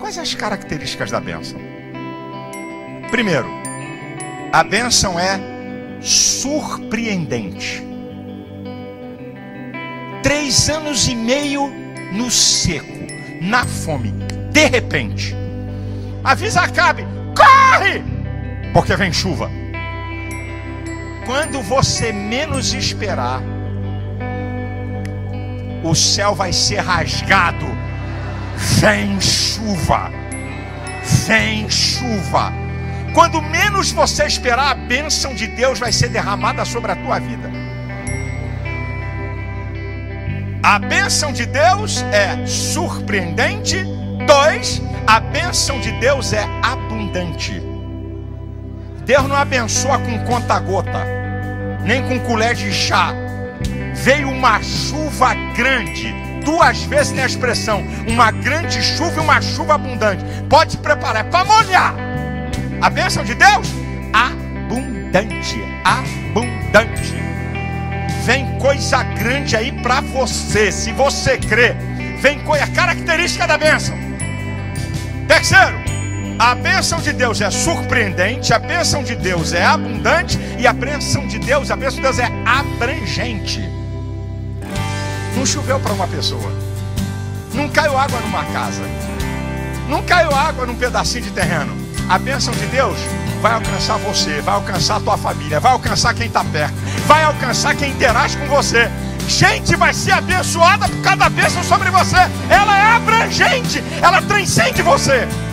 Quais as características da bênção? Primeiro, a bênção é surpreendente. 3 anos e meio no seco, na fome, de repente. Avisa Acabe, corre! Porque vem chuva. Quando você menos esperar, o céu vai ser rasgado. Vem chuva. Vem chuva. Quando menos você esperar, a bênção de Deus vai ser derramada sobre a tua vida. A bênção de Deus é surpreendente. 2, a bênção de Deus é abundante. Deus não abençoa com conta-gota, nem com colher de chá. Veio uma chuva grande. 2 vezes tem a expressão, uma grande chuva e uma chuva abundante. Pode se preparar, é para molhar. A bênção de Deus, abundante, abundante. Vem coisa grande aí para você, se você crê. Vem coisa, característica da bênção. Terceiro, a bênção de Deus é surpreendente, a bênção de Deus é abundante e a bênção de Deus é abrangente. Não choveu para uma pessoa, não caiu água numa casa, não caiu água num pedacinho de terreno. A bênção de Deus vai alcançar você, vai alcançar a tua família, vai alcançar quem está perto, vai alcançar quem interage com você. Gente vai ser abençoada por cada bênção sobre você. Ela é abrangente, ela transcende você.